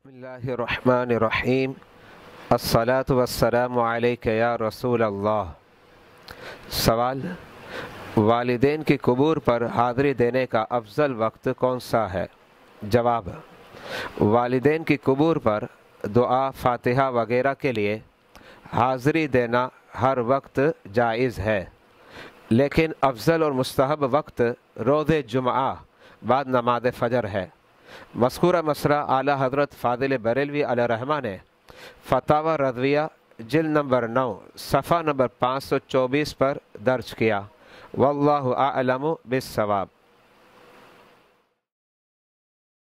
बिस्मिल्लाहिर्रहमानिर्रहीम। अस्सलातु वस्सलामु अलैका या रसूल अल्लाह। सवाल, वालिदैन की कब्र पर हाज़िरी देने का अफजल वक्त कौन सा है? जवाब, वालिदैन की कब्र पर दुआ, फातिहा वगैरह के लिए हाज़िरी देना हर वक्त जायज़ है, लेकिन अफजल और मुस्तहब वक्त रोज़े जुमा बाद नमाज फ़जर है। मज़कूरा मसला आला हज़रत फ़ाज़िल बरेलवी अलैहिर्रहमा ने फ़तावा रज़विया जिल्द नंबर 9 सफ़ा नंबर 524 पर दर्ज किया। वल्लाहु आलमु बिस्सवाब।